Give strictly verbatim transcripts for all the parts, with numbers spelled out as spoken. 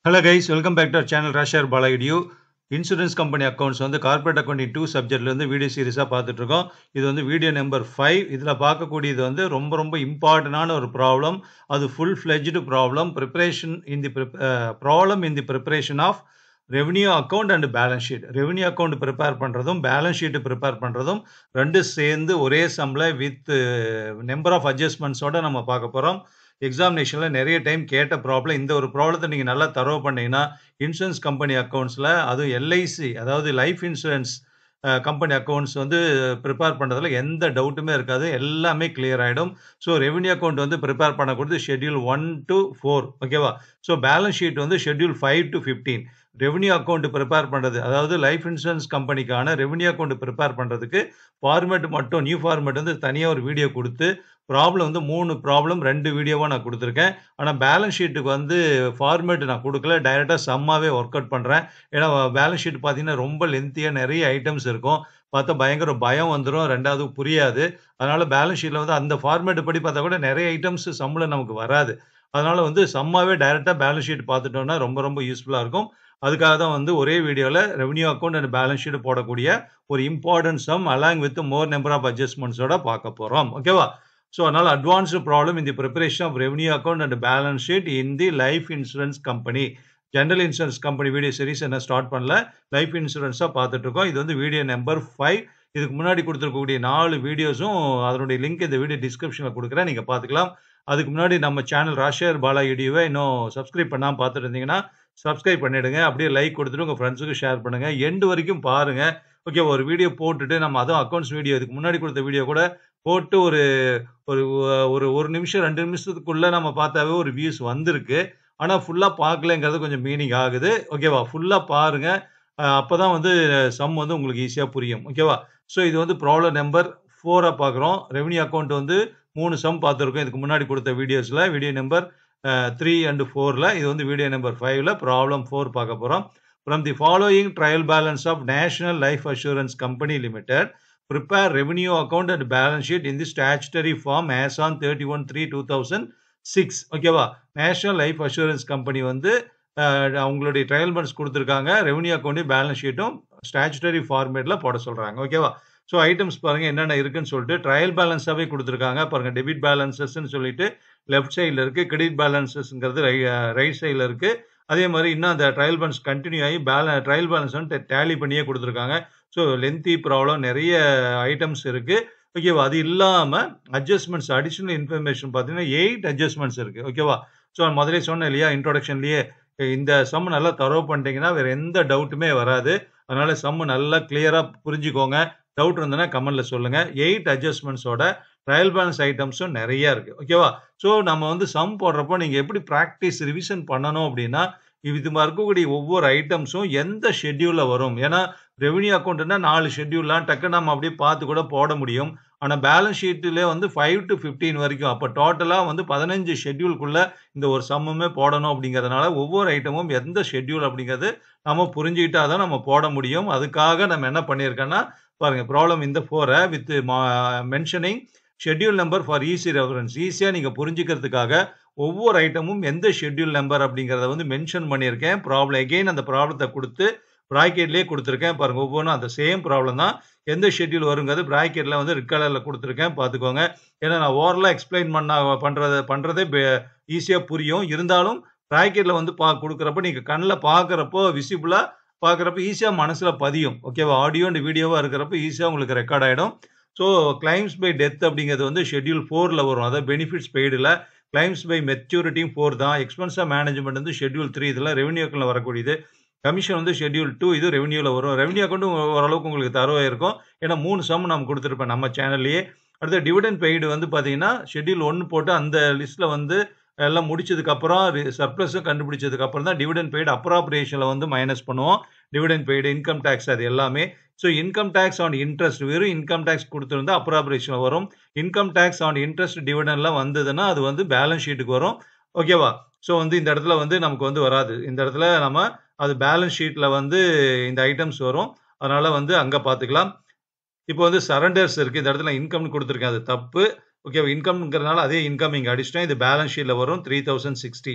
Hello guys, welcome back to our channel rajasekarbalaedu. Insurance company accounts வந்து corporate accounting two subjectல இருந்து video சீரிஸா பார்த்துட்டு இருக்கோம். இது வந்து வீடியோ நம்பர் five. இதுல பார்க்கக்கூடியது வந்து ரொம்ப ரொம்ப இம்பார்ட்டன்டான ஒரு ப்ராப்ளம். அது full fledged problem. preparation in the uh, problem in the preparation of revenue account and balance sheet. revenue account prepare பண்றதும் balance sheet prepare பண்றதும் ரெண்டு சேர்ந்து ஒரே சம்ல with number of adjustments ஓட நம்ம பார்க்க போறோம். எக்ஸாமினேஷன்ல நிறைய டைம் கேட்ட ப்ராப்ளம். இந்த ஒரு ப்ராப்ளத்தை நீங்க நல்லா தரவு பண்ணீங்கன்னா இன்சூரன்ஸ் கம்பெனி அக்கௌண்ட்ஸ்ல அதுவும் எல்ஐசி அதாவது லைஃப் இன்சூரன்ஸ் கம்பெனி அக்கௌண்ட்ஸ் வந்து ப்ரிப்பேர் பண்ணுறதுல எந்த டவுட்டுமே இருக்காது, எல்லாமே கிளியர் ஆகிடும். ஸோ ரெவன்யூ அக்கௌண்ட் வந்து ப்ரிப்பேர் பண்ணக்கூடியது ஷெட்யூல் ஒன் டு ஃபோர், ஓகேவா? ஸோ பேலன்ஸ் ஷீட் வந்து schedule five to fifteen. Revenue account prepare பண்ணுறது, அதாவது லைஃப் இன்சூரன்ஸ் கம்பெனிக்கான ரெவன்யூ அக்கௌண்ட் ப்ரிப்பேர் பண்ணுறதுக்கு ஃபார்மேட் மட்டும் நியூ ஃபார்மேட் வந்து தனியாக ஒரு வீடியோ கொடுத்து ப்ராப்ளம் வந்து மூணு ப்ராப்ளம் ரெண்டு வீடியோவாக நான் கொடுத்துருக்கேன். ஆனால் பேலன்ஸ் ஷீட்டுக்கு வந்து ஃபார்மேட் நான் கொடுக்கல, டைரெக்டாக சம்மாவே ஒர்க் அவுட் பண்ணுறேன். ஏன்னா பேலன்ஸ் ஷீட் பார்த்தீங்கன்னா ரொம்ப லென்த்தியாக நிறைய ஐட்டம்ஸ் இருக்கும், பார்த்தா பயங்கர பயம் வந்துடும், ரெண்டாவது புரியாது. அதனால் பேலன்ஸ் ஷீட்டில் வந்து அந்த ஃபார்மேட் படி பார்த்தா கூட நிறைய ஐட்டம்ஸ் சம்மில் நமக்கு வராது. அதனால் வந்து சம்மாவே டைரெக்டாக பேலன்ஸ் ஷீட் பார்த்துட்டோம்னா ரொம்ப ரொம்ப யூஸ்ஃபுல்லாக இருக்கும். அதுக்காக தான் வந்து ஒரே வீடியோவில் revenue account and balance sheet போடக்கூடிய ஒரு important sum along with more number of அட்ஜஸ்ட்மெண்ட்ஸோட பார்க்க போகிறோம், ஓகேவா? So, another advanced problem in the preparation of revenue account and balance sheet in the life insurance company. General insurance company video series என்ன start பண்ணல, life இன்சூரன்ஸாக பார்த்துட்டு இருக்கோம். இது வந்து வீடியோ நம்பர் ஃபைவ். இதுக்கு முன்னாடி கொடுத்துருக்கக்கூடிய நாலு வீடியோஸும் அதனுடைய லிங்க் இந்த வீடியோ டிஸ்கிரிப்ஷனில் கொடுக்குறேன், நீங்கள் பார்த்துக்கலாம். அதுக்கு முன்னாடி நம்ம சேனல் ராஜsekarbalaeduவை இன்னும் சப்ஸ்கிரைப் பண்ணாமல் பார்த்துட்டு இருந்தீங்கன்னா சப்ஸ்கிரைப் பண்ணிவிடுங்க. அப்படியே லைக் கொடுத்துட்டு உங்கள் ஃப்ரெண்ட்ஸுக்கு ஷேர் பண்ணுங்கள். எண்டு வரைக்கும் பாருங்கள், ஓகே? ஒரு வீடியோ போட்டுட்டு நம்ம அதுவும் அக்கௌண்ட்ஸ் வீடியோ இதுக்கு முன்னாடி கொடுத்த வீடியோ கூட போட்டு ஒரு ஒரு ஒரு ஒரு நிமிஷம் ரெண்டு நிமிஷத்துக்குள்ள நம்ம பார்த்தாவே ஒரு வியூஸ் வந்திருக்கு. ஆனால் ஃபுல்லாக பார்க்கலங்கிறது கொஞ்சம் மீனிங் ஆகுது, ஓகேவா? ஃபுல்லாக பாருங்க, அப்போ தான் வந்து சம் வந்து உங்களுக்கு ஈஸியாக புரியும், ஓகேவா? ஸோ இது வந்து ப்ராப்ளம் நம்பர் ஃபோராக பார்க்குறோம். ரெவன்யூ அக்கௌண்ட் வந்து மூணு சம் பார்த்துருக்கோம் இதுக்கு முன்னாடி கொடுத்த வீடியோஸில், வீடியோ நம்பர் த்ரீ அண்ட் ஃபோரில். இது வந்து வீடியோ நம்பர் ஃபைவ்ல ப்ராப்ளம் ஃபோர் பார்க்க போகிறோம். From the following trial balance of national life assurance company limited prepare revenue account and balance sheet in the statutory form as on thirty-one three two thousand six, ஓகேவா? National life assurance company வந்து அவங்களுடைய trial balance கொடுத்துருக்காங்க, revenue அக்கௌண்ட்டையும் balance ஷீட்டும் statutory ஃபார்மேட்ல போட சொல்றாங்க, ஓகேவா? ஸோ ஐட்டம்ஸ் பாருங்க என்னென்ன இருக்குன்னு சொல்லிட்டு ட்ரையல் பேலன்ஸாவே கொடுத்துருக்காங்க பாருங்க. டெபிட் பேலன்சஸ்ன்னு சொல்லிட்டு லெஃப்ட் சைடில் இருக்கு, கிரெடிட் பேலன்சஸ்ங்கிறது ரைட் சைடில் இருக்கு. அதே மாதிரி இன்னும் அந்த ட்ரையல் பேலன்ஸ் கண்டினியூ ஆகி பேல ட்ரையல் பேலன்ஸ் வந்து டேலி பண்ணியே கொடுத்துருக்காங்க. ஸோ லென்த்தி ப்ராப்ளம் நிறைய ஐட்டம்ஸ் இருக்கு, ஓகேவா? அது இல்லாமல் அட்ஜஸ்ட்மெண்ட்ஸ் அடிஷனல் இன்ஃபர்மேஷன் பார்த்தீங்கன்னா எயிட் அட்ஜஸ்ட்மெண்ட்ஸ் இருக்கு, ஓகேவா? ஸோ முதலே சொன்னேன் இல்லையா இன்ட்ரோடக்ஷன்லேயே, இந்த சம் நல்லா தரவு பண்ணிட்டீங்கன்னா வேற எந்த டவுட்டுமே வராது. அதனால சம் நல்லா கிளியரா புரிஞ்சுக்கோங்க. டவுட் இருந்ததுன்னா கமெண்ட்ல சொல்லுங்க. எயிட் அட்ஜஸ்ட்மெண்ட்ஸோட ட்ரையல் பேலன்ஸ் ஐட்டம்ஸும் நிறைய இருக்கு, ஓகேவா? ஸோ நம்ம வந்து சம் போடுறப்போ நீங்க எப்படி ப்ராக்டிஸ் ரிவிஷன் பண்ணணும் அப்படின்னா, இது இருக்கக்கூடிய ஒவ்வொரு ஐட்டம்ஸும் எந்த ஷெட்யூல்ல வரும். ஏன்னா ரெவன்யூ அக்கௌண்ட்னா நாலு ஷெட்யூல்லாம் டக்கு நம்ம அப்படியே பார்த்து கூட போட முடியும். ஆனால் பேலன்ஸ் ஷீட்டிலே வந்து ஃபைவ் டு ஃபிஃப்டீன் வரைக்கும், அப்போ டோட்டலாக வந்து பதினஞ்சு ஷெட்யூல்குள்ள இந்த ஒரு சம்முமே போடணும். அப்படிங்கிறதுனால ஒவ்வொரு ஐட்டமும் எந்த ஷெட்யூல் அப்படிங்கிறது நம்ம புரிஞ்சுக்கிட்டா தான் நம்ம போட முடியும். அதுக்காக நம்ம என்ன பண்ணியிருக்கோன்னா பாருங்க, ப்ராப்ளம் இந்த ஃபோரை with mentioning schedule number for easy reference, ஈஸியாக நீங்கள் புரிஞ்சுக்கிறதுக்காக ஒவ்வொரு ஐட்டமும் எந்த ஷெட்யூல் நம்பர் அப்படிங்கிறத வந்து மென்ஷன் பண்ணியிருக்கேன். ப்ராப்ளம் எகெயின் அந்த ப்ராப்ளத்தை கொடுத்து ப்ராக்கெட்லேயே கொடுத்துருக்கேன் பாருங்க. ஒவ்வொன்றும் அந்த சேம் ப்ராப்ளம் தான், எந்த ஷெட்யூல் வருங்கிறது ப்ராக்கெட்டில் வந்து ரெட் கலரில் கொடுத்துருக்கேன், பார்த்துக்கோங்க. ஏன்னா நான் ஓவரலாக எக்ஸ்பிளைன் பண்ண பண்ணுறது பண்ணுறதே ஈஸியாக புரியும். இருந்தாலும் ப்ராக்கெட்டில் வந்து பா கொடுக்குறப்ப நீங்கள் கண்ணில் பார்க்குறப்போ விசிபிளாக பார்க்குறப்ப ஈஸியாக மனசில் பதியும், ஓகேவா? ஆடியோ அண்ட் வீடியோவாக இருக்கிறப்ப ஈஸியாக உங்களுக்கு ரெக்கார்ட் ஆகிடும். ஸோ கிளைம்ஸ் பை டெத் அப்படிங்கிறது வந்து ஷெட்யூல் ஃபோரில் வரும், அதாவது பெனிஃபிட்ஸ் பெய்டில். கிளைம்ஸ் பை மெச்சூரிட்டியும் ஃபோர் தான். எக்ஸ்பென்ஸ் ஆஃப் மேனேஜ்மெண்ட் வந்து ஷெட்யூல் த்ரீ, இதெல்லாம் ரெவன்யூ அக்கௌண்ட்ல வரக்கூடியது. கமிஷன் வந்து ஷெட்யூல் டூ, இது ரெவன்யூவில் வரும். ரெவன்யூ அக்கௌண்ட்டும் ஓரளவுக்கு உங்களுக்கு தரவாக இருக்கும், ஏன்னா மூணு சம் நம்ம கொடுத்துருப்பேன் நம்ம சேனல்லையே. அடுத்து டிவிடெண்ட் பெய்டு வந்து பார்த்தீங்கன்னா ஷெட்யூல் ஒன்று போட்டு அந்த லிஸ்ட்டில் வந்து எல்லாம் முடிச்சதுக்கப்புறம் சர்ப்ளஸும் கண்டுபிடிச்சதுக்கப்புறம் தான் டிவிடெண்ட் பெய்டு அப்ராப்ரியேஷனில் வந்து மைனஸ் பண்ணுவோம். டிவிடெண்ட் பெய்டு, இன்கம் டேக்ஸ், அது எல்லாமே. So income tax on interest, வெறும் இன்கம் டேக்ஸ் கொடுத்துருந்தா அப்ராப்ரியேஷனில் வரும். இன்கம் டேக்ஸ் ஆன் இன்ட்ரெஸ்ட் டிவிடெண்ட்லாம் வந்ததுன்னா அது வந்து பேலன்ஸ் ஷீட்டுக்கு வரும், ஓகேவா? ஸோ வந்து இந்த இடத்துல வந்து நமக்கு வந்து வராது. இந்த இடத்துல நம்ம அது பேலன்ஸ் ஷீட்டில் வந்து இந்த ஐட்டம்ஸ் வரும், அதனால வந்து அங்கே பார்த்துக்கலாம். இப்போ வந்து சரண்டர்ஸ் இருக்குது, இந்த இடத்துல இன்கம்னு கொடுத்துருக்கேன், அது தப்பு, ஓகே? இன்கம்ங்கிறதுனால அதே இன்கம் இங்கே அடிச்சிட்டேன். இது பேலன்ஸ் ஷீட்டில் வரும் த்ரீ தௌசண்ட் சிக்ஸ்டி.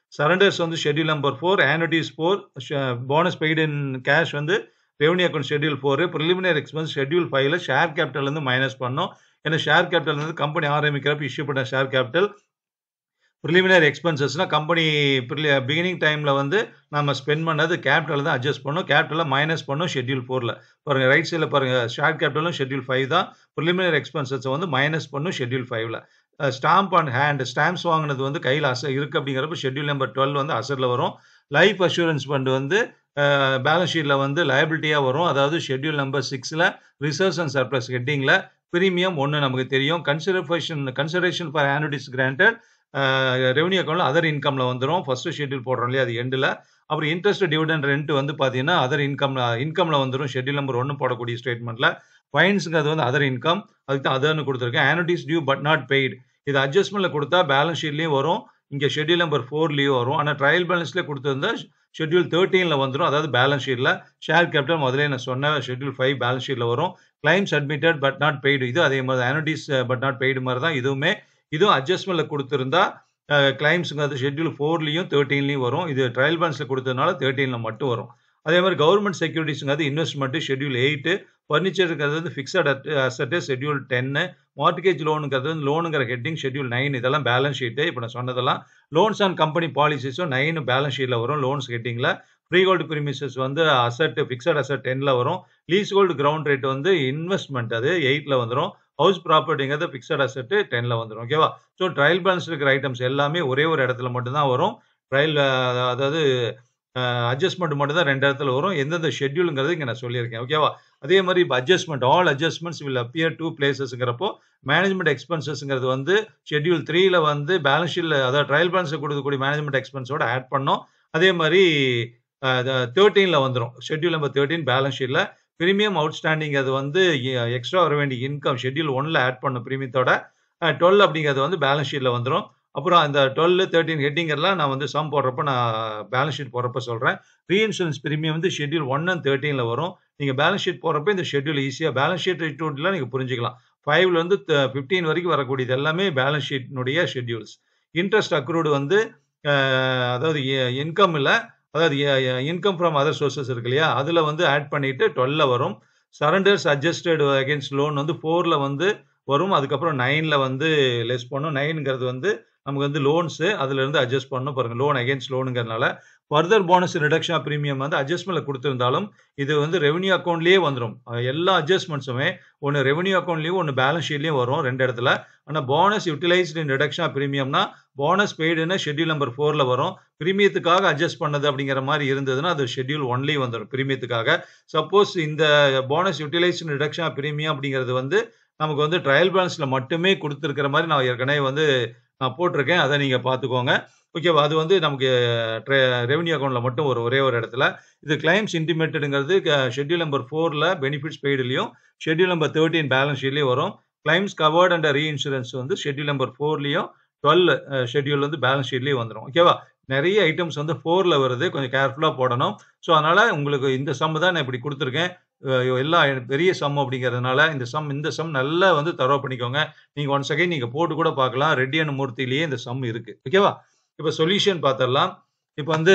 சரண்டர்ஸ் வந்து schedule number four, annuities four, bonus paid in cash வந்து revenue account schedule four, preliminary expense schedule ஃபைவ்ல ஷேர் கேபிட்டல் வந்து மைனஸ் பண்ணோம். ஏன்னா ஷேர் கேபிட்டல் வந்து கம்பெனி ஆரம்பிக்கிறப்ப இஷ்யூ பண்ண ஷேர் கேபிட்டல். ப்ரிலிமினரி எக்ஸ்பென்சஸ்னா கம்பெனி பிகினிங் டைம்ல வந்து நம்ம ஸ்பெண்ட் பண்ணது கேபிட்டல் தான் அட்ஜஸ்ட் பண்ணும். கேபிட்டல மைனஸ் பண்ணும் ஷெட்யூல் ஃபோர்ல. பாருங்க ரைட் சைடுல பாருங்க ஷேர் கேபிட்டலும் ஷெட்யூல் ஃபைவ் தான். ப்ரிலிமினரி எக்ஸ்பென்சஸ் வந்து மைனஸ் பண்ணும் ஷெட்யூல் ஃபைவ்ல. ஸ்டாம்ப் அண்ட் ஹேண்ட் ஸ்டாம்ப்ஸ் வாங்கினது வந்து கையில் அச இருக்கு அப்படிங்கிறப்ப ஷெட்யூல் நம்பர் டுவெல் வந்து அசர்ல வரும். லைஃப் அஷூரன்ஸ் ஃபண்ட் வந்து பேலன்ஸ் ஷீட்ல வந்து லயபிலிட்டியா வரும். அதாவது ஷெட்யூல் நம்பர் சிக்ஸ்ல ரிசர்வ்ஸ் அண்ட் சர்ப்ளஸ் ஹெட்டிங்ல பிரீமியம் ஒன்று நமக்கு தெரியும். Consideration consideration for annuities granted revenue அக்கௌண்ட்ல அதர் இன்கம்ல வந்துடும். ஃபர்ஸ்ட் ஷெட்யூல் போடுறோம் இல்லையா அது எண்டில். அப்புறம் இன்ட்ரெஸ்ட் டிவிடெண்ட் ரெண்ட் வந்து பார்த்தீங்கன்னா அதர் இன்கம்ல இன்கம்ல வந்துடும் ஷெட்யூல் நம்பர் ஒன்று போடக்கூடிய ஸ்டேட்மெண்ட்ல. ஃபைன்ஸுக்கு அது வந்து அதர் இன்கம், அதுக்கு தான் அதர்னு கொடுத்துருக்கேன். Annuities due but not paid இது அட்ஜஸ்ட்மெண்ட்ல கொடுத்தா பேலன்ஸ் ஷீட்லயும் வரும், இங்கே ஷெட்யூல் நம்பர் ஃபோர்லயும் வரும். ஆனால் ட்ரையல் பேலன்ஸ்ல கொடுத்துருந்தா ஷெட்யூல் தேர்ட்டீன்ல வந்துடும், அதாவது பேலன்ஸ் ஷீட்ல. ஷேர் கேபிட்டல் முதல்ல நான் சொன்ன ஷெட்யூல் ஃபைவ் பேலன்ஸ் ஷீட்ல வரும். Claims admitted but not paid இது அதே மாதிரி ஆனுவிட்டிஸ் பட் நாட் பெய்டு மாதிரி தான் இதுவுமே. இதுவும் அட்ஜஸ்ட்மெண்ட்ல கொடுத்துருந்தா கிளைம்ஸுங்கிறது ஷெட்யூல் ஃபோர்லையும் தேர்ட்டீன்லையும் வரும். இது ட்ரையல் பேலன்ஸ்ல கொடுத்ததுனால தேர்ட்டீன்ல மட்டும் வரும். அதே மாதிரி கவர்மெண்ட் செக்யூரிட்டிஸ்ங்கிறது இன்வெஸ்ட்மெண்ட் ஷெட்யூல் எயிட், ஃபர்னிச்சருங்கிறது வந்து ஃபிக்ஸட் அசட் ஷெட்யூல் டென்னு, மார்ட்கேஜ் லோனுங்கிறது வந்து லோனுங்கிற ஹெட்டிங் ஷெட்யூல் நைன். இதெல்லாம் பேலன்ஸ் ஷீட்டு. இப்போ நான் சொன்னதெல்லாம் லோன்ஸ் அண்ட் கம்பெனி பாலிசிஸும் நைன் பேலன்ஸ் ஷீட்ல வரும் லோன்ஸ் ஹெட்டிங்ல. ஃப்ரீ ஹோல்டு பிரிமிசஸ் வந்து அசட் ஃபிக்ஸட் அசட் டென்ல வரும். லீஸ் ஹோல்டு கிரவுண்ட் ரேட் வந்து இன்வெஸ்ட்மெண்ட் அது எயிட்ல வந்துடும். ஹவுஸ் ப்ராப்பர்ட்டிங்கிறது ஃபிக்ஸட் அசட் டென்ல வந்துடும். ஓகேவா? ஸோ ட்ரையல் பேலன்ஸ் இருக்கிற ஐட்டம்ஸ் எல்லாமே ஒரே ஒரு இடத்துல மட்டும்தான் வரும். ட்ரையல் அதாவது அட்ஜஸ்ட்மெண்ட் மட்டும் தான் ரெண்டு இடத்துல வரும். எந்தெந்த ஷெட்யூலுங்கிறது இங்கே நான் சொல்லியிருக்கேன். ஓகேவா? அதே மாதிரி இப்போ adjustment all adjustments will appear two பிளேசஸ்ங்கிறப்போ மேனேஜ்மெண்ட் எக்ஸ்பென்சஸ்ங்கிறது வந்து ஷெட்யூல் த்ரீல வந்து பேலன்ஸ் ஷீட்ல அதாவது ட்ரையல் பேலன்ஸில் கொடுக்கக்கூடிய மேனேஜ்மெண்ட் எக்ஸ்பென்ஸோட ஆட் பண்ணோம். அதே மாதிரி தேர்ட்டீன்ல வந்துடும் ஷெட்யூல் நம்பர் தேர்ட்டீன் பேலன்ஸ் ஷீட்ல. பிரீமியம் அவுட்ஸ்டாண்டிங் அது வந்து எக்ஸ்ட்ரா வர வேண்டிய இன்கம் ஷெட்யூல் ஒன்ல ஆட் பண்ணும் பிரீமியத்தோட. டுவெல் அப்படிங்கிறது வந்து பேலன்ஸ் ஷீட்ல வந்துடும். அப்புறம் அந்த டுவெல் தேர்ட்டின் ஹெட்டிங்கெல்லாம் நான் வந்து சம் போடுறப்ப நான் பேலன்ஸ் ஷீட் போடுறப்ப சொல்கிறேன். ரீஇன்சூரன்ஸ் பிரீமியம் வந்து ஷெட்யூல் ஒன் அண்ட் தேர்ட்டீனில் வரும். நீங்கள் பேலன்ஸ் ஷீட் போடுறப்ப இந்த ஷெட்யூல் ஈஸியாக பேலன்ஸ் ஷீட் டூட்டில் நீங்கள் புரிஞ்சுக்கலாம். ஃபைவ்ல இருந்து ஃபிஃப்டீன் வரைக்கும் வரக்கூடியது எல்லாமே பேலன்ஸ் ஷீட்னுடைய ஷெட்யூல்ஸ். இன்ட்ரெஸ்ட் அக்ரூடு வந்து அதாவது இன்கம் இல்லை, அதாவது இன்கம் ஃப்ரம் அதர் சோர்சஸ் இருக்கு இல்லையா, அதில் வந்து ஆட் பண்ணிட்டு டுவெல்ல வரும். சரண்டர்ஸ் அட்ஜஸ்டட் அகேன்ஸ்ட் லோன் வந்து ஃபோரில் வந்து வரும். அதுக்கப்புறம் நைன்ல வந்து லெஸ் பண்ணும். நைனுங்கிறது வந்து நமக்கு வந்து லோன்ஸு அதுல இருந்து அட்ஜஸ்ட் பண்ணணும். பாருங்க லோன் அகேன்ஸ்ட் லோனுங்கிறதுனால further bonus reduction of premium வந்து அட்ஜஸ்ட்மெண்ட்ல கொடுத்துருந்தாலும் இது வந்து ரெவன்யூ அக்கௌண்ட்லேயே வந்துடும். எல்லா அட்ஜஸ்ட்மெண்ட்ஸுமே ஒன்று ரெவன்யூ அக்கௌண்ட்லேயும் ஒன்று பேலன்ஸ் ஷீட்லேயும் வரும் ரெண்டு இடத்துல. ஆனால் bonus utilised in reduction of பிரீமியம்னா போனஸ் பெய்டுன்னு ஷெட்யூல் நம்பர் ஃபோரில் வரும். பிரீமியத்துக்காக அட்ஜஸ்ட் பண்ணது அப்படிங்கிற மாதிரி இருந்ததுன்னா அது ஷெட்யூல் ஒன்லேயும் வந்துடும் பிரீமியத்துக்காக. சப்போஸ் இந்த bonus utilised in reduction of premium அப்படிங்கிறது வந்து நமக்கு வந்து ட்ரையல் பேலன்ஸ்ல மட்டுமே கொடுத்துருக்கிற மாதிரி நான் ஏற்கனவே வந்து நான் போட்டிருக்கேன், அதை நீங்கள் பார்த்துக்கோங்க. ஓகேவா? அது வந்து நமக்கு ரெவன்யூ அக்கௌண்ட்ல மட்டும் ஒரு ஒரே ஒரு இடத்துல. இது கிளைம்ஸ் இன்டிமேட்டடுங்கிறது ஷெட்யூல் நம்பர் ஃபோர்ல பெனிஃபிட்ஸ் பெய்டுலையும் ஷெட்யூல் நம்பர் தேர்ட்டின் பேலன்ஸ் ஷீட்லையும் வரும். கிளைம்ஸ் கவர்ட் அண்ட் ரீஇன்சூரன்ஸ் வந்து ஷெட்யூல் நம்பர் ஃபோர்லையும் டுவெல் ஷெட்யூல் வந்து பேலன்ஸ் ஷீட்லையும் வந்துடும். ஓகேவா? நிறைய ஐட்டம்ஸ் வந்து ஃபோர்ல வருது, கொஞ்சம் கேர்ஃபுல்லாக போடணும். ஸோ அதனால உங்களுக்கு இந்த சம் தான் நான் இப்படி கொடுத்துருக்கேன். எல்லா பெரிய சம் அப்படிங்கிறதுனால இந்த சம் இந்த சம் நல்லா வந்து தரோ பண்ணிக்கோங்க. நீங்க ஒன் செகண்ட் நீங்க போட்டு கூட பார்க்கலாம். ரெட்டி அண்ட் மூர்த்திலேயே இந்த சம் இருக்கு. ஓகேவா? இப்போ சொல்யூஷன் பார்த்துடலாம். இப்போ வந்து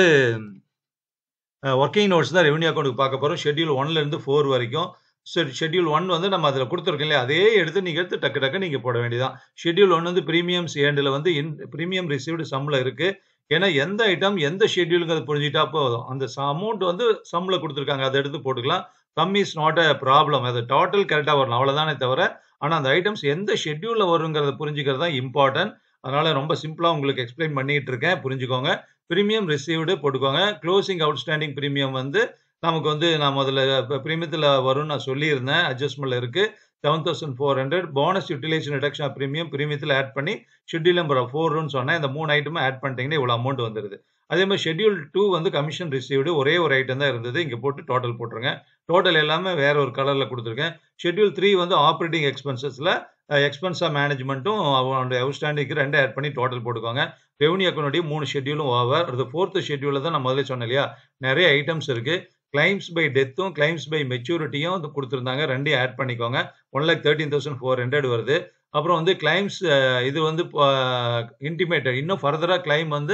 ஒர்க்கிங் நோட்ஸ் தான் ரெவன்யூ அக்கௌண்ட்டுக்கு பார்க்க போறோம். ஷெட்யூல் ஒன்ல இருந்து ஃபோர் வரைக்கும். சரி, ஷெட்யூல் ஒன் வந்து நம்ம அதில் கொடுத்துருக்கோம் இல்லையா, அதே எடுத்து நீங்கள் எடுத்து டக்கு டக்கு நீங்கள் போட வேண்டியதான். ஷெட்யூல் ஒன் வந்து ப்ரீமியம்ஸ் ஏண்டில் வந்து இன் ப்ரீமியம் ரிசீவ்டு சம்மில் இருக்கு. ஏன்னா எந்த ஐட்டம் எந்த ஷெட்யூலுங்கிறத புரிஞ்சுட்டா போதும். அந்த அமௌண்ட் வந்து சம்மில் கொடுத்துருக்காங்க, அதை எடுத்து போட்டுக்கலாம். Sum is not a problem. அது டோட்டல் கரெக்டாக வரணும், அவ்வளோதானே தவிர. ஆனால் அந்த ஐட்டம்ஸ் எந்த ஷெட்யூலில் வருங்கிறத புரிஞ்சுக்கிறது தான் இம்பார்ட்டன்ட். அதனால ரொம்ப சிம்பிளாக உங்களுக்கு எக்ஸ்பிளைன் பண்ணிட்டு இருக்கேன், புரிஞ்சுக்கோங்க. ப்ரீமியம் ரிசீவ்டு போட்டுக்கோங்க. க்ளோசிங் அவுட்ஸ்டாண்டிங் ப்ரீமியம் வந்து நமக்கு வந்து நான் முதல்ல ப்ரீமியத்தில் வரும்னு நான் சொல்லியிருந்தேன். அட்ஜஸ்ட்மெண்ட்ல இருக்கு seven thousand four hundred bonus utilisation reduction premium ப்ரீமியத்தில் ஆட் பண்ணி ஷெட்யூல் நம்பர் ஃபோர்னு சொன்னேன். இந்த மூணு ஐட்டமும் ஆட் பண்ணிட்டீங்கன்னா இவ்வளோ அமௌண்ட் வந்துடுது. அதே மாதிரி ஷெட்யூல் டூ வந்து கமிஷன் ரிசீவ்டு ஒரே ஒரு ஐட்டம் தான் இருந்தது. இங்கே போட்டு டோட்டல் போட்டுருங்க. டோட்டல் எல்லாமே வேற ஒரு கலரில் கொடுத்துருக்கேன். ஷெட்யூல் த்ரீ வந்து ஆப்ரேட்டிங் எக்ஸ்பென்சஸில் எக்ஸ்பென்ஸ் ஆஃப் மேனேஜ்மெண்ட்டும் அவனுடைய அவுட்ஸ்டாண்டிங்க்கு ரெண்டு ஆட் பண்ணி டோட்டல் போட்டுக்கோங்க. ரெவன்யூ அக்கௌண்ட்டுடைய மூணு ஷெட்யூலும் ஓவர். அது ஃபோர்த்து ஷெட்யூலில் தான் நான் முதல்ல சொன்னேன் இல்லையா, நிறைய ஐட்டம்ஸ் இருக்கு. கிளைம்ஸ் பை டெத்தும் கிளைம்ஸ் பை மெச்சூரிட்டியும் கொடுத்துருந்தாங்க, ரெண்டையும் ஆட் பண்ணிக்கோங்க. One lakh thirteen thousand four hundred வருது. அப்புறம் வந்து கிளைம்ஸ் இது வந்து இன்டிமேட்டட் இன்னும் ஃபர்தராக கிளைம் வந்து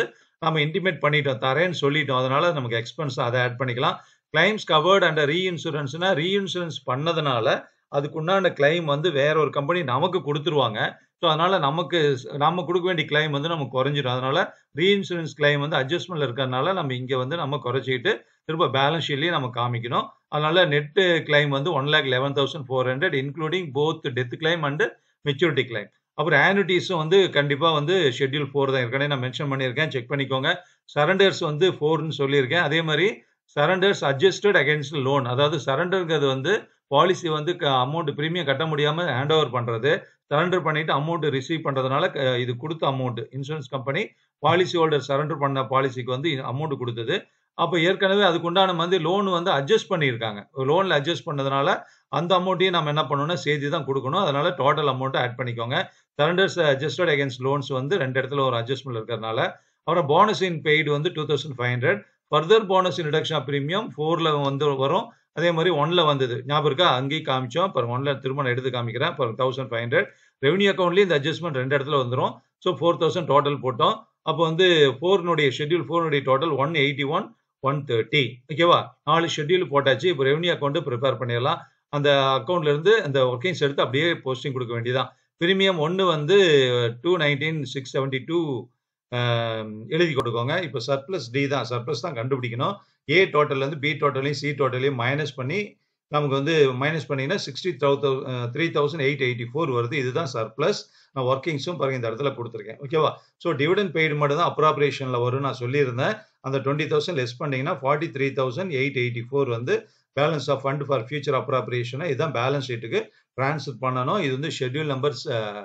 நம்ம இன்டிமேட் பண்ணிட்டோம், தரேன்னு சொல்லிட்டோம். அதனால நமக்கு எக்ஸ்பென்ஸ் அதை ஆட் பண்ணிக்கலாம். கிளைம்ஸ் கவர்ட் அண்ட் ரீஇன்சூரன்ஸ்னா ரீஇன்சூரன்ஸ் பண்ணதுனால அதுக்குண்டான கிளைம் வந்து வேற ஒரு கம்பெனி நமக்கு கொடுத்துருவாங்க. ஸோ அதனால நமக்கு நம்ம கொடுக்க வேண்டிய கிளைம் வந்து நமக்கு குறைஞ்சிடும். அதனால ரீஇன்சூரன்ஸ் கிளைம் வந்து அட்ஜஸ்ட்மெண்ட்ல இருக்கிறதுனால நம்ம இங்க வந்து நம்ம குறைச்சிக்கிட்டு திரும்ப பேலன்ஸ் ஷீட்லயே நம்ம காமிக்கணும். அதனால நெட் கிளைம் வந்து one lakh eleven thousand four hundred including both death claim and maturity claim. அப்புறம் ஆனுவிட்டிஸும் வந்து கண்டிப்பா வந்து ஷெட்யூல் ஃபோர் தான் ஏற்கனவே நான் மென்ஷன் பண்ணியிருக்கேன், செக் பண்ணிக்கோங்க. சரண்டர்ஸ் வந்து ஃபோர்னு சொல்லியிருக்கேன். அதே மாதிரி சரண்டர்ஸ் அட்ஜஸ்டட் அகேன்ஸ்ட் லோன், அதாவது சரண்டர்ங்கிறது வந்து பாலிசி வந்து அமௌண்ட் பிரீமியம் கட்ட முடியாம ஹேண்ட் ஓவர் பண்றது, சரண்டர் பண்ணிட்டு அமௌண்ட் ரிசீவ் பண்றதுனால இது கொடுத்த amount insurance company policy holder surrender பண்ண பாலிசிக்கு வந்து அமௌண்ட் கொடுத்தது. அப்போ ஏற்கனவே அதுக்குண்டான வந்து லோன் வந்து அட்ஜஸ்ட் பண்ணியிருக்காங்க. லோன்ல அட்ஜஸ்ட் பண்ணதுனால அந்த அமௌண்ட்டையும் நம்ம என்ன பண்ணணும்னா சேர்த்து தான் கொடுக்கணும். அதனால டோட்டல் அமௌண்ட் ஆட் பண்ணிக்கோங்க. சரண்டர்ஸ் அட்ஜஸ்டட் அகேன்ஸ்ட் லோன்ஸ் வந்து ரெண்டு இடத்துல ஒரு அட்ஜஸ்ட்மெண்ட் இருக்கிறதுனால. அப்புறம் போனஸ் இன் பெய்டு வந்து two thousand five hundred further bonus in reduction of premium ஃபோர்ல வந்து வரும். அதே மாதிரி ஒன்ல வந்தது ஞாபகம் இருக்கா, அங்கேயும் காமிச்சோம். அப்புறம் ஒன்ல திரும்ப நான் எடுத்து காமிக்கிறேன். அப்புறம் தௌசண்ட் ஃபைவ் ஹண்ட்ரட் ரெவன்யூ அக்கௌண்ட்லயும் இந்த அட்ஜஸ்ட்மெண்ட் ரெண்டு இடத்துல வந்துடும். ஸோ ஃபோர் தௌசண்ட் டோட்டல் போட்டோம். அப்போ வந்து ஃபோர்னுடைய ஷெட்யூல் ஃபோர்னுடைய total one eighty one one thirty. ஓகேவா, நாலு ஷெட்யூல் போட்டாச்சு. இப்போ ரெவன்யூ அக்கௌண்ட் ப்ரிப்பேர் பண்ணிடலாம். அந்த அக்கௌண்ட்ல இருந்து அந்த ஒர்க்கிங்ஸ் எடுத்து அப்படியே போஸ்டிங் கொடுக்க வேண்டியதான். பிரீமியம் ஒன்று வந்து two nineteen six seventy two எழுதி கொடுக்கோங்க. இப்போ சர்ப்ளஸ் டி தான், சர்ப்ளஸ் தான் கண்டுபிடிக்கணும். ஏ டோட்டல் வந்து பி டோட்டலையும் சி டோட்டலையும் மைனஸ் பண்ணி நமக்கு வந்து மைனஸ் பண்ணீங்கன்னா sixty three thousand eight eighty four வருது. இதுதான் சர்ப்ளஸ். நான் ஒர்க்கிங்ஸும் பாருங்க இந்த இடத்துல கொடுத்துருக்கேன். ஓகேவா, ஸோ டிவிடெண்ட் பெய்டு மட்டும் தான் அப்ராப்ரேஷன்ல வரும் நான் சொல்லியிருந்தேன். அந்த டுவெண்ட்டி தௌசண்ட் லெஸ் பண்ணீங்கன்னா forty three thousand eight eighty four வந்து balance of fund for future appropriation. இதுதான் பேலன்ஸ் ஷீட்டுக்கு டிரான்ஸ்ஃபர் பண்ணணும். இது வந்து ஷெட்யூல் நம்பர்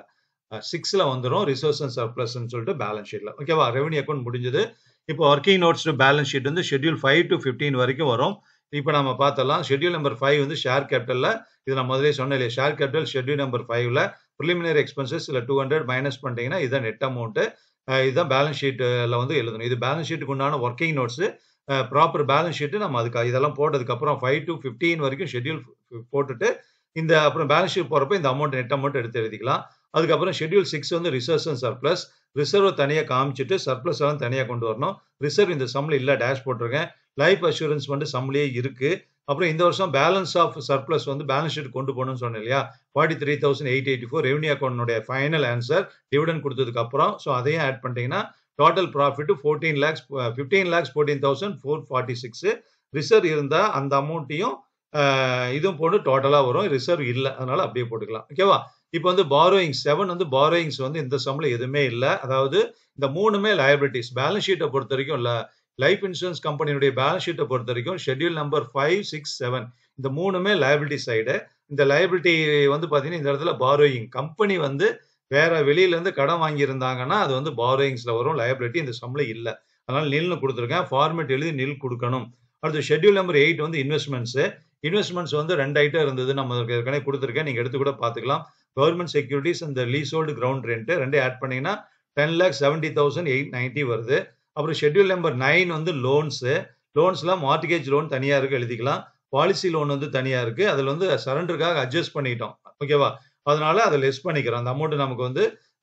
சிக்ஸ்ல வந்துடும், ரிசர்வ்ஸ் அண்ட் சர்ப்ளஸ்ன்னு சொல்லிட்டு பேலன்ஸ் ஷீட்ல. ஓகேவா, ரெவன்யூ அக்கௌண்ட் முடிஞ்சது. இப்போ working notes to balance sheet வந்து ஷெட்யூல் ஃபைவ் டு ஃபிஃப்டீன் வரைக்கும் வரும். இப்போ நம்ம பார்த்தலாம். ஷெட்யூல் நம்பர் ஃபைவ் வந்து ஷேர் கேபிட்டல்ல, இது நான் முதலே சொன்னேன் இல்லையா, ஷேர் கேபிட்டல் ஷெட்யூல் நம்பர் ஃபைவ்ல ப்ரிலிமினரி எக்ஸ்பென்சஸ் இல்லை டூ ஹண்ட்ரட் மைனஸ் பண்ணிட்டீங்கன்னா இதுதான் நெட் அமௌண்ட். இதுதான் பேலன்ஸ் ஷீட்ல வந்து எழுதணும். இது பேலன்ஸ் ஷீட்டுக்கு உண்டான working notes. Proper balance sheet நம்ம அதுக்கு இதெல்லாம் போட்டதுக்கு அப்புறம் ஃபைவ் டு ஃபிஃப்டீன் வரைக்கும் ஷெட்யூல் போட்டுட்டு இந்த அப்புறம் பேலன்ஸ் ஷீட் போறப்ப இந்த அமௌண்ட் நெட் அமௌண்ட் எடுத்து எழுதிக்கலாம். அதுக்கப்புறம் ஷெட்யூல் சிக்ஸ் வந்து ரிசர்வ்ஸ் அண்ட் சர்ப்ளஸ். ரிசர்வ் தனியாக காமிச்சிட்டு சர்ப்ளஸ் எல்லாம் தனியாக கொண்டு வரணும். ரிசர்வ் இந்த சம்ல இல்ல, டேஷ் போட்டிருக்கேன். லைஃப் அஷூரன்ஸ் வந்து சம்லயே இருக்கு. அப்புறம் இந்த வருஷம் பேலன்ஸ் ஆஃப் சர்ப்ளஸ் வந்து பேலன்ஸ் ஷீட் கொண்டு போகணும்னு சொன்னேன் இல்லையா, forty three thousand eight eighty four revenue account final answer dividend கொடுத்ததுக்கு அப்புறம். ஸோ அதையும் ஆட் பண்ணிட்டீங்கன்னா total profit fourteen lakhs fifteen lakhs fourteen thousand four forty six. Reserve இருந்தா அந்த அமௌண்ட்டையும் இதுவும் போட்டு டோட்டலா வரும். ரிசர்வ் இல்லை, அதனால அப்படியே போட்டுக்கலாம். ஓகேவா, இப்போ வந்து பாரோயிங்ஸ் செவன் வந்து பாரோயிங்ஸ் வந்து இந்த சம்ல எதுவுமே இல்லை. அதாவது இந்த மூணுமே லயபிலிட்டிஸ். பேலன்ஸ் ஷீட்டை பொறுத்த வரைக்கும் இல்ல, லைஃப் இன்சூரன்ஸ் கம்பெனியுடைய பேலன்ஸ் ஷீட்டை பொறுத்த வரைக்கும் schedule number five six seven இந்த மூணுமே லயபிலிட்டி சைடு. இந்த லயபிலிட்டி வந்து பாத்தீங்கன்னா இந்த இடத்துல பாரோயிங் கம்பெனி வந்து வேற வெளியில இருந்து கடன் வாங்கி இருந்தாங்கன்னா அது வந்து பாரோயிங்ஸ்ல வரும். லயபிலிட்டி இந்த சம்ல இல்லை, அதனால நில்னு கொடுத்துருக்கேன். ஃபார்மேட் எழுதி நில் கொடுக்கணும். அடுத்து ஷெட்யூல் நம்பர் எயிட் வந்து இன்வெஸ்ட்மெண்ட்ஸ். இன்வெஸ்ட்மெண்ட்ஸ் வந்து ரெண்டு ஐட்டம் இருந்தது, நம்ம ஏற்கனவே கொடுத்துருக்கேன், நீங்க எடுத்து கூட பாத்துக்கலாம். கவர்மெண்ட் செக்யூரிட்டிஸ் அந்த லீஸ் ஹோல்டு கிரவுண்ட் ரெண்ட் ரெண்டு ஆட் பண்ணீங்கன்னா ten lakh seventy thousand eight ninety வருது. அப்புறம் ஷெட்யூல் நம்பர் நைன் வந்து லோன்ஸ். லோன்ஸ்ல மார்ட்கேஜ் லோன் தனியா இருக்கு, எழுதிக்கலாம். பாலிசி லோன் வந்து தனியா இருக்கு, அதுல வந்து சரண்டருக்காக அட்ஜஸ்ட் பண்ணிட்டோம். ஓகேவா, அதனால அதை லெஸ் பண்ணிக்கிறோம். அந்த அமௌண்ட் நமக்கு வந்து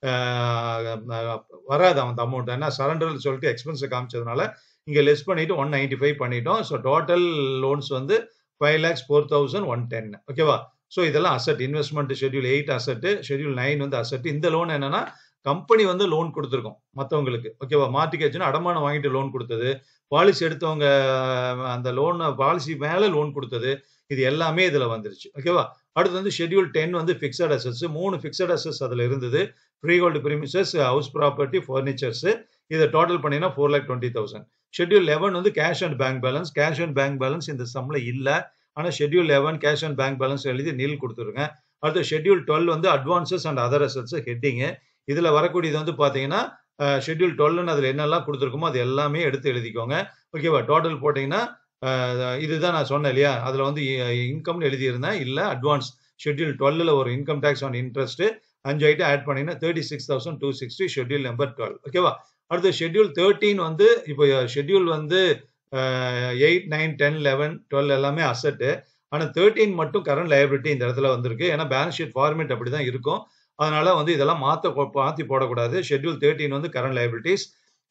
வராது அந்த அமௌண்ட், ஏன்னா சரண்டர் சொல்லிட்டு எக்ஸ்பென்ஸ் காமிச்சதுனால இங்க லெஸ் பண்ணிட்டு ஒன் நைன்டி ஃபைவ் பண்ணிட்டோம். ஸோ டோட்டல் லோன்ஸ் வந்து five lakhs four thousand one ten. ஓகேவா, ஸோ இதெல்லாம் asset. Investment schedule eight asset, schedule nine வந்து அசட். இந்த லோன் என்னன்னா கம்பெனி வந்து லோன் கொடுத்துருக்கோம் மற்றவங்களுக்கு. ஓகேவா, மார்ட்கேஜ்னா அடமானம் வாங்கிட்டு லோன் கொடுத்தது, பாலிசி எடுத்தவங்க அந்த லோன் பாலிசி மேல லோன் கொடுத்தது, இது எல்லாமே இதுல வந்துருச்சு. ஓகேவா, அடுத்து வந்து ஷெட்யூல் டென் வந்து பிக்சட் அசட்ஸ். மூணு பிக்சட் அசட்ஸ் அதுல இருந்தது. Free hold premises, house property, furnitures. இதை டோட்டல் பண்ணினா four lakh twenty thousand. Schedule eleven வந்து cash and bank balance. Cash and bank balance இந்த சம்ல இல்ல, ஆனா schedule eleven cash and bank balance எழுதி நில் கொடுத்துருங்க. அடுத்து ஷெட்யூல் டுவெல் வந்து advances and other assets heading. இதுல வரக்கூடியது வந்து பாத்தீங்கன்னா ஷெட்யூல் டுவெல் அதுல என்னெல்லாம் கொடுத்துருக்குமோ அது எல்லாமே எடுத்து எழுதிக்கோங்க. ஓகேவா, டோட்டல் போட்டீங்கன்னா இதுதான் நான் சொன்னேன் இல்லையா, அதுல வந்து இன்கம்னு எழுதியிருந்தேன், இல்ல அட்வான்ஸ். ஷெட்யூல் டுவெல்ல ஒரு இன்கம் டேக்ஸ் ஆன் இன்ட்ரெஸ்ட் அஞ்சு ஐட்டம் ஆட் பண்ணீங்கன்னா thirty six thousand two sixty schedule number twelve. ஓகேவா, அடுத்து ஷெட்யூல் தேர்ட்டீன் வந்து இப்போ ஷெட்யூல் வந்து eight nine ten eleven twelve எல்லாமே அசட்டு, ஆனா தேர்ட்டீன் மட்டும் கரண்ட் லயபிலிட்டி இந்த இடத்துல வந்திருக்கு. ஏன்னா பேலன்ஸ் ஷீட் ஃபார்மேட் அப்படிதான் இருக்கும், அதனால வந்து இதெல்லாம் மாத்த மாத்தி போடக்கூடாது. ஷெட்யூல் தேர்ட்டீன் வந்து current liabilities.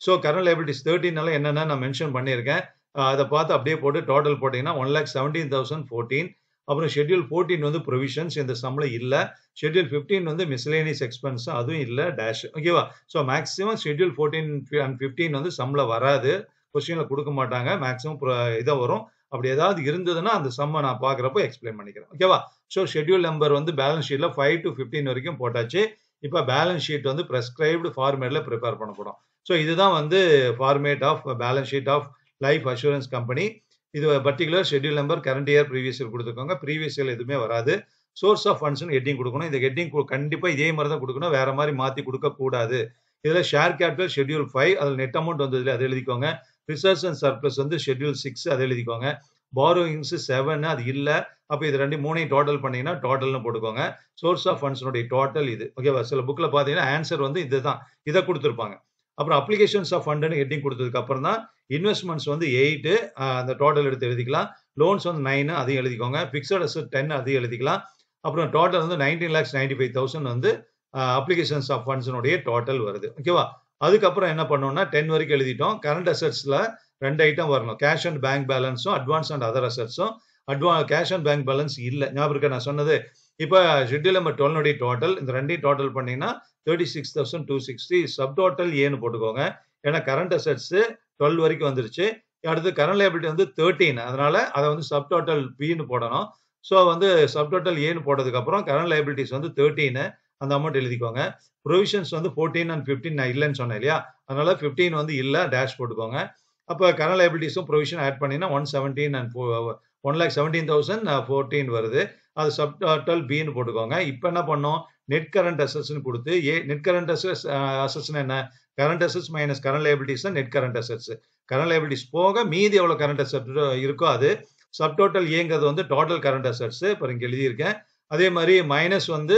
So current liabilities தேர்ட்டீனால என்னென்ன நான் மென்ஷன் பண்ணியிருக்கேன். அதை பார்த்து அப்படியே போட்டு டோட்டல் போட்டிங்கன்னா one lakh seventeen thousand fourteen. அப்புறம் ஷெட்யூல் ஃபோர்டீன் வந்து ப்ரொவிஷன்ஸ் இந்த சம்பளம் இல்லை. ஷெட்யூல் ஃபிஃப்டீன் வந்து மிஸ்லேனியஸ் எக்ஸ்பென்ஸ் அதுவும் இல்லை டேஷ். ஓகேவா? So maximum schedule fourteen and fifteen வந்து சம்பளம் வராது, கொஸ்டினில் கொடுக்க மாட்டாங்க. மேக்ஸிமம் இதாக வரும். அப்படி ஏதாவது இருந்ததுன்னா அந்த சம்மை நான் பார்க்குறப்போ எக்ஸ்பிளைன் பண்ணிக்கிறேன். ஓகேவா? ஸோ ஷெட்யூல் நம்பர் வந்து பேலன்ஸ் ஷீட்டில் ஃபைவ் டு ஃபிஃப்டீன் வரைக்கும் போட்டாச்சு. இப்போ பேலன்ஸ் ஷீட் வந்து ப்ரெஸ்கிரைப்டு ஃபார்மேட்டில் ப்ரிப்பேர் பண்ணப்படும். ஸோ இதுதான் வந்து format of balance sheet of life assurance company. இது particular schedule number current year previous year கொடுத்துக்கோங்க. ப்ரீவியஸ் இயர் எதுவுமே வராது. சோர்ஸ் ஆஃப் ஃபண்ட்ஸ்னு ஹெட்டிங் கொடுக்கணும். இந்த ஹெட்டிங் கண்டிப்பாக இதே மாதிரி தான் கொடுக்கணும், வேற மாதிரி மாற்றி கொடுக்கக்கூடாது. இதில் ஷேர் கேபிட்டல் ஷெட்யூல் ஃபைவ், அதில் நெட் அமௌண்ட் வந்ததுல அதை எழுதிக்கோங்க. ரிசர்வ்ஸ் அண்ட் சர்ப்ளஸ் வந்து ஷெட்யூல் சிக்ஸ், அதை எழுதிக்கோங்க. பாரோயிங்ஸ் செவன், அது இல்லை. அப்போ இது ரெண்டு மூணையும் டோட்டல் பண்ணீங்கன்னா டோட்டல்னு போட்டுக்கோங்க. சோர்ஸ் ஆஃப் ஃபண்ட்ஸ்னுடைய டோட்டல் இது. ஓகேவா? சில புக்கில் பார்த்தீங்கன்னா ஆன்சர் வந்து இதுதான், இதை கொடுத்துருப்பாங்க. அப்புறம் அப்ளிகேஷன்ஸ் ஆஃப் ஃபண்டுன்னு ஹெட்டிங் கொடுத்ததுக்கு அப்புறம் தான் இன்வெஸ்ட்மெண்ட்ஸ் வந்து எயிட்டு, அந்த டோட்டல் எடுத்து எழுதிக்கலாம். லோன்ஸ் வந்து நைனு, அதையும் எழுதிக்கோங்க. ஃபிக்ஸட் அசட் டென், அதையும் எழுதிக்கலாம். அப்புறம் டோட்டல் வந்து nineteen lakhs ninety five thousand வந்து அப்ளிகேஷன்ஸ் ஆஃப் ஃபண்ட்ஸினுடைய டோட்டல் வருது. ஓகேவா? அதுக்கப்புறம் என்ன பண்ணோம்னா டென் வரைக்கும் எழுதிட்டோம். கரண்ட் அசட்ஸில் ரெண்டு ஐட்டம் வரணும். கேஷ் அண்ட் பேங்க் பேலன்ஸும் அட்வான்ஸ் அண்ட் அதர் அசட்ஸும். அட்வா கேஷ் அண்ட் பேங்க் பேலன்ஸ் இல்லை, ஞாபகம் இருக்கா நான் சொன்னது? இப்போ ஷெட்யூல் நம்பர் டுவெல்னுடைய டோட்டல் இந்த ரெண்டையும் டோட்டல் பண்ணீங்கன்னா thirty six thousand two sixty. Sub total ஏன்னு போட்டுக்கோங்க. ஏன்னா கரண்ட் அசட்ஸ் டுவெல் வரைக்கும் வந்துருச்சு. அடுத்து கரண்ட் லைபிலிட்டி வந்து தேர்ட்டீன், அதனால அதை வந்து சப் டோட்டல் பின்னு போடணும். ஸோ வந்து சப் டோட்டல் ஏன்னு போட்டதுக்கு அப்புறம் கரண்ட் லைபிலிட்டிஸ் வந்து தேர்ட்டீனு, அந்த அமௌண்ட் எழுதிக்கோங்க. ப்ரொவிஷன்ஸ் வந்து ஃபோர்டீன் அண்ட் ஃபிஃப்டீன் நான் இல்லைன்னு சொன்னேன் இல்லையா? அதனால ஃபிஃப்டீன் வந்து இல்லை, டேஷ் போட்டுக்கோங்க. அப்போ கரண்ட் லைபிலிட்டிஸும் ப்ரொவிஷன் ஆட் பண்ணினா one seventeen and one lakh seventeen thousand fourteen வருது. அது சப் டோட்டல் பின்னு போட்டுக்கோங்க. இப்போ என்ன பண்ணோம்? நெட் கரண்ட் அசட்ஸ்னு கொடுத்து ஏ நெட் கரண்ட் அசட்ஸ் அசட்ஸ்னு என்ன? Current assets minus current liabilities தான் net current assets. Current liabilities போக மீதி எவ்வளோ கரண்ட் அசட் இருக்கோ அது. சப் டோட்டல் ஏங்கிறது வந்து டோட்டல் கரண்ட் அசட்ஸ். இப்போ இங்கே எழுதியிருக்கேன். அதே மாதிரி மைனஸ் வந்து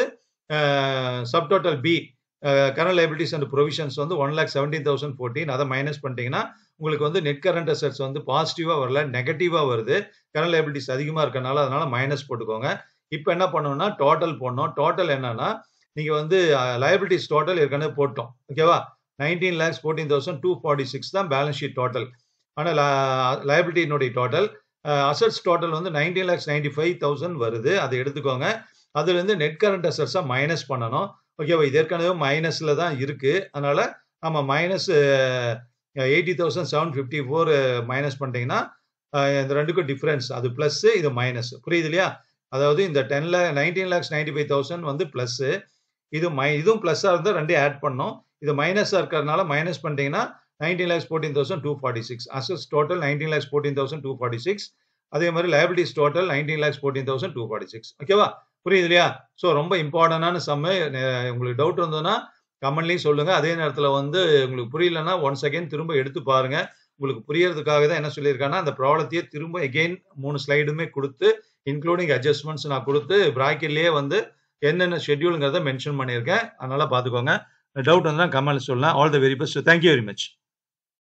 sub total B current liabilities and provisions வந்து one lakh seventeen thousand fourteen. அதை மைனஸ் பண்ணிட்டீங்கன்னா உங்களுக்கு வந்து நெட் கரண்ட் அசட்ஸ் வந்து பாசிட்டிவாக வரல, நெகட்டிவாக வருது. கரண்ட் லைபிலிட்டிஸ் அதிகமாக இருக்கனால அதனால மைனஸ் போட்டுக்கோங்க. இப்போ என்ன பண்ணணும்னா டோட்டல் போடணும். டோட்டல் என்னன்னா நீங்கள் வந்து லைபிலிட்டிஸ் டோட்டல் ஏற்கனவே போட்டோம். ஓகேவா? Nineteen lakhs fourteen thousand two forty six தான் பேலன்ஸ் ஷீட் டோட்டல். ஆனால் லைபிலிட்டியினுடைய டோட்டல் அசட்ஸ் டோட்டல் வந்து nineteen lakhs ninety five thousand வருது. அதை எடுத்துக்கோங்க. அதுலேருந்து நெட் கரண்ட் அசட்ஸாக மைனஸ் பண்ணணும். ஓகேவா? இது ஏற்கனவே மைனஸில் தான் இருக்குது. அதனால் நம்ம minus eighty thousand seven fifty four minus பண்ணிட்டீங்கன்னா இந்த ரெண்டுக்கும் டிஃப்ரென்ஸ் அது ப்ளஸ், இது மைனஸ். புரியுது இல்லையா? அதாவது இந்த ten lakh nineteen lakhs ninety five thousand வந்து ப்ளஸ்ஸு, இது மை இதுவும் ப்ளஸ்ஸாக இருந்தால் ரெண்டையும் ஆட் பண்ணோம். இது மைனஸாக இருக்கிறதுனால மைனஸ் பண்ணிட்டீங்கன்னா nineteen lakhs fourteen thousand two forty six. Assets total nineteen lakhs fourteen thousand two forty six. அதே மாதிரி liabilities total nineteen lakhs fourteen thousand two forty six. ஓகேவா? புரியுது இல்லையா? ஸோ ரொம்ப இம்பார்ட்டண்டான சம்மு. உங்களுக்கு டவுட் இருந்ததுன்னா கமெண்ட்லையும் சொல்லுங்க. அதே நேரத்தில் வந்து உங்களுக்கு புரியலன்னா ஒன் செகண்ட் திரும்ப எடுத்து பாருங்க. உங்களுக்கு புரியறதுக்காக தான் என்ன சொல்லியிருக்காங்கன்னா அந்த ப்ராப்ளத்தையே திரும்ப எகெயின் மூணு ஸ்லைடுமே கொடுத்து இன்க்ளூடிங் அட்ஜஸ்ட்மெண்ட்ஸ் நான் கொடுத்து பிராக்கெட்லேயே வந்து என்னென்ன ஷெட்யூலுங்கிறத மென்ஷன் பண்ணியிருக்கேன். அதனால பார்த்துக்கோங்க. டவுட் வந்தால் கமெண்ட்ல சொல்லலாம். All the very best. Thank you very much.